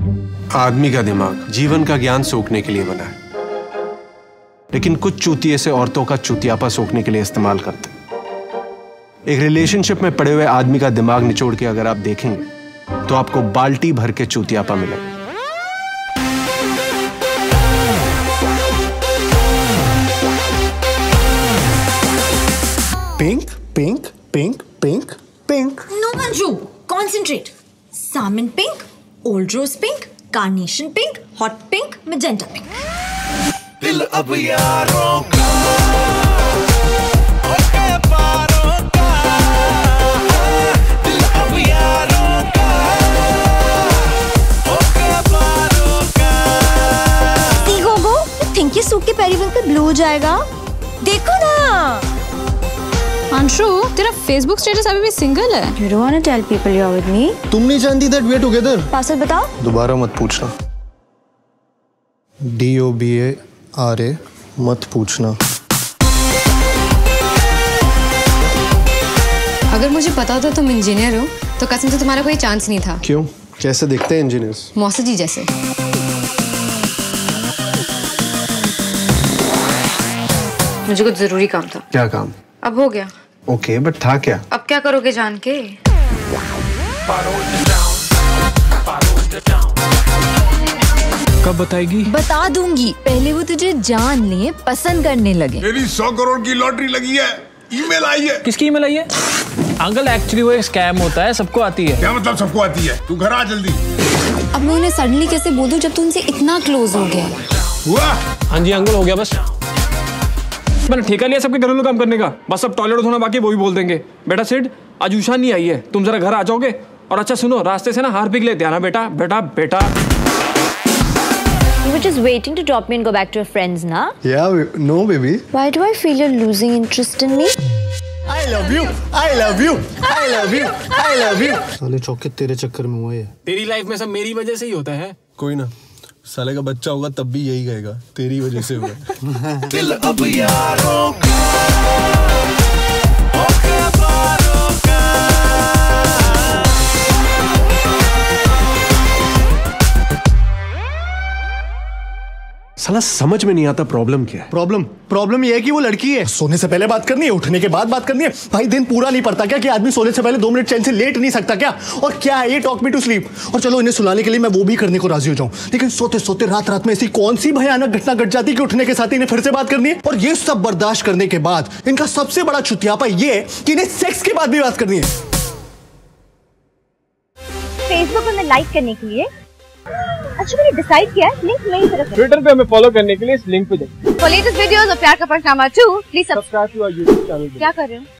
आदमी का दिमाग जीवन का ज्ञान सोखने के लिए बना है, लेकिन कुछ चूतिए से औरतों का चूतियापा सोखने के लिए इस्तेमाल करते हैं। एक रिलेशनशिप में पड़े हुए आदमी का दिमाग निचोड़ के अगर आप देखेंगे तो आपको बाल्टी भर के चूतियापा मिलेगा। Pink pink pink pink pink. No, Manju, concentrate. Salmon pink, old rose pink, carnation pink, hot pink, magenta pink. दिल अब यारों का, ओके पारों का, दिल अब यारों का, ओके पारों का। See, Gogo, you think ये सूख के पेरिविंकल ब्लू हो जाएगा? देखो ना। अंशु, तेरा फेसबुक स्टेटस अभी भी सिंगल है। You don't want to tell people you're with me. तुम नहीं जानती that we are together? Password बताओ। दोबारा मत पूछना। DOBARA मत पूछना। अगर मुझे पता होता तुम इंजीनियर हो तो कसम से तुम्हारा कोई चांस नहीं था। क्यों? कैसे दिखते हैं इंजीनियर्स? मौसा जी जैसे। मुझे कुछ जरूरी काम था। क्या काम? अब हो गया। ओके, बट था क्या? अब क्या करोगे जान के? कब बताएगी? बता दूंगी, पहले वो तुझे जान ले, पसंद करने लगे। मेरी 100 करोड़ की लॉटरी लगी है, ईमेल आई है। किसकी ईमेल आई है? अंकल, एक्चुअली वो एक स्कैम होता है, सबको आती है। क्या मतलब सबको आती है? तू घर आ जल्दी। अब मैं उन्हें सडनली कैसे बोल दूं जब तू उनसे इतना क्लोज हो गया? हुआ? हाँ जी अंकल, हो गया बस। मैंने ठेका लिया सबके घरेलू काम करने का, बस अब टॉयलेट धोना बाकी वो भी बोल देंगे। बेटा सिड, आज उषा नहीं आई है, तुम जरा घर आ जाओगे? और अच्छा सुनो, रास्ते से ना हार्पिक लेते आना बेटा। बेटा बेटा। You were just waiting to drop me and go back to your friends, na? Yeah, no baby. Why do I feel you're losing interest in me? I love you. I love you. I love you. I love you. साले चौके तेरे चक्कर में हुआ है। तेरी life में सब मेरी वजह से ही होता है। कोई ना, साले का बच्चा होगा तब भी यही कहेगा, तेरी वजह से हुआ। दिल अब यारों का, ओके पारों का। साला समझ में नहीं आता प्रॉब्लम क्या है। प्रॉब्लम ये है कि वो लड़की है। सोने से पहले बात करनी है, उठने के बाद बात करनी है। भाई दिन पूरा नहीं पड़ता क्या कि आदमी सोने से पहले 2 मिनट चैन से लेट नहीं सकता क्या? और क्या है ये टॉक मी टू स्लीप? और चलो इन्हें सुलाने के लिए मैं वो भी करने को राजी हो जाऊं, लेकिन सोते सोते रात में ऐसी कौन सी भयानक घटना घट जाती कि उठने के साथ इन्हें फिर से बात करनी है। और ये सब बर्दाश्त करने के बाद इनका सबसे बड़ा चुतियापा ये है कि इन्हें सेक्स के बाद भी बात करनी है। फेसबुक में लाइक करने के लिए अच्छा मैंने डिसाइड किया है, लिंक मेरी तरफ है। ट्विटर पे हमें फॉलो करने के लिए इस लिंक पे जाइए। फॉर लेटेस्ट वीडियोस और प्यार का part number 2 please subscribe to our YouTube channel. क्या कर रहे हो?